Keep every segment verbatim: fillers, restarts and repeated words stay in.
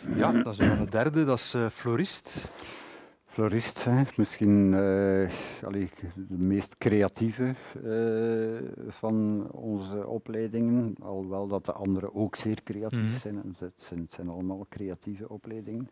Ja, dat is dan het derde, dat is uh, florist. Florist, hè. Misschien uh, allee, de meest creatieve uh, van onze opleidingen, alhoewel dat de andere ook zeer creatief mm-hmm. zijn. Het zijn, het zijn allemaal creatieve opleidingen.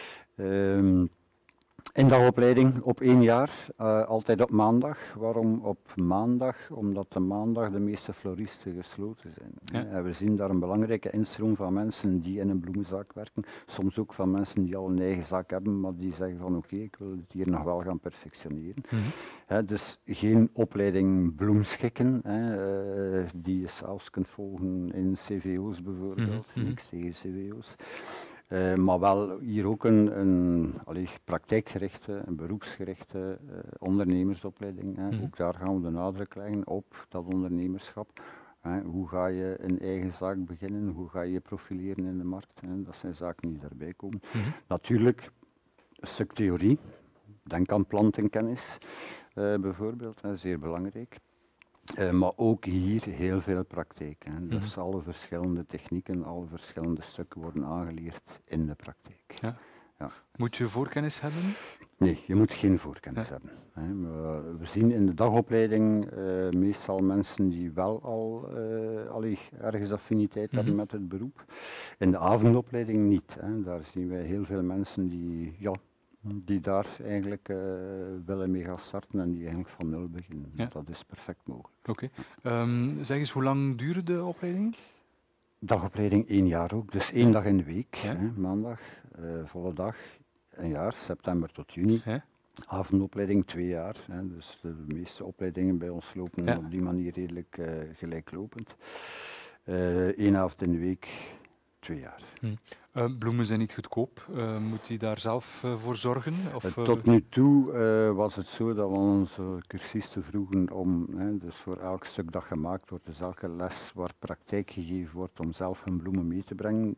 Uh, In de opleiding op één jaar, uh, altijd op maandag. Waarom op maandag? Omdat de maandag de meeste floristen gesloten zijn. Ja. En we zien daar een belangrijke instroom van mensen die in een bloemenzaak werken. Soms ook van mensen die al een eigen zaak hebben, maar die zeggen van oké, okay, ik wil het hier nog wel gaan perfectioneren. Mm-hmm. He, dus geen opleiding bloemschikken, he, uh, die je zelfs kunt volgen in C V O's bijvoorbeeld, mm-hmm. niks tegen C V O's. Uh, maar wel hier ook een, een allee, praktijkgerichte, een beroepsgerichte uh, ondernemersopleiding. Hè. Mm-hmm. Ook daar gaan we de nadruk leggen op dat ondernemerschap. Hè. Hoe ga je een eigen zaak beginnen? Hoe ga je je profileren in de markt? Hè. Dat zijn zaken die daarbij komen. Mm-hmm. Natuurlijk een stuk theorie. Denk aan plantenkennis uh, bijvoorbeeld, hè, zeer belangrijk. Uh, maar ook hier heel veel praktijk. Hè. Mm-hmm. Dus alle verschillende technieken, alle verschillende stukken worden aangeleerd in de praktijk. Ja. Ja. Moet je voorkennis hebben? Nee, je moet geen voorkennis ja. hebben. Hè. We, we zien in de dagopleiding uh, meestal mensen die wel al uh, allee, ergens affiniteit mm-hmm. hebben met het beroep. In de avondopleiding niet. Hè. Daar zien wij heel veel mensen die... Ja, die daar eigenlijk uh, willen mee gaan starten en die eigenlijk van nul beginnen. Ja. Dat is perfect mogelijk. Oké. Okay. Um, zeg eens, hoe lang duurt de opleiding? Dagopleiding één jaar ook, dus één dag in de week. Ja. Hè, maandag, uh, volle dag, een jaar, september tot juni. Ja. Avondopleiding twee jaar, hè, dus de meeste opleidingen bij ons lopen ja. op die manier redelijk uh, gelijklopend. Eén uh, avond in de week, twee jaar. Hm. Uh, bloemen zijn niet goedkoop. Uh, moet je daar zelf uh, voor zorgen? Of, uh, tot nu toe uh, was het zo dat we onze cursisten vroegen om, hè, dus voor elk stuk dat gemaakt wordt, dus elke les waar praktijk gegeven wordt om zelf hun bloemen mee te brengen,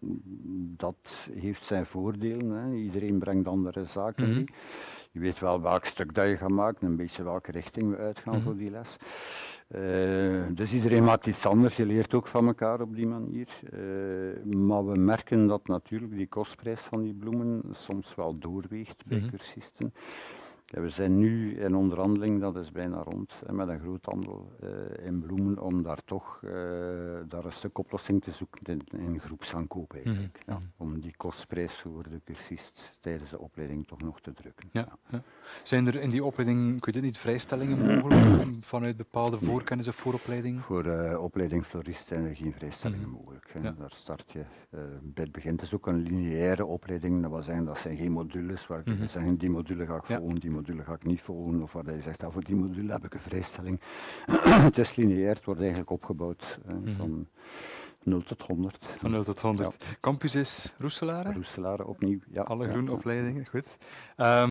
dat heeft zijn voordelen. Hè. Iedereen brengt andere zaken mm-hmm. mee. Je weet wel welk stuk dat je gaat maken, een beetje welke richting we uitgaan mm-hmm. voor die les. Uh, dus iedereen maakt iets anders, je leert ook van elkaar op die manier. Uh, maar we merken dat natuurlijk die kostprijs van die bloemen soms wel doorweegt bij mm-hmm. cursisten. Ja, we zijn nu in onderhandeling, dat is bijna rond, hè, met een groothandel uh, in bloemen, om daar toch uh, daar een stuk oplossing te zoeken in, in groepsaankoop eigenlijk. Mm-hmm. Ja, om die kostprijs voor de cursist tijdens de opleiding toch nog te drukken. Ja, ja. Zijn er in die opleiding, ik weet het niet, vrijstellingen mogelijk vanuit bepaalde voorkennis of vooropleiding? Voor uh, opleiding florist zijn er geen vrijstellingen mm-hmm. mogelijk. Hè. Ja. Daar start je uh, bij het begin. Het is ook een lineaire opleiding, dat wil zeggen, dat zijn geen modules waar mm-hmm. je zeggen, die module ga ik ja. volgen, die module ga ik niet volgen, of waar je zegt, ah, voor die module heb ik een vrijstelling. Het is lineair, het wordt eigenlijk opgebouwd uh, mm-hmm. van nul tot honderd. Van nul tot honderd. Ja. Campus is Roeselare? Roeselare opnieuw, ja. Alle ja, groene ja. opleidingen, goed. Um,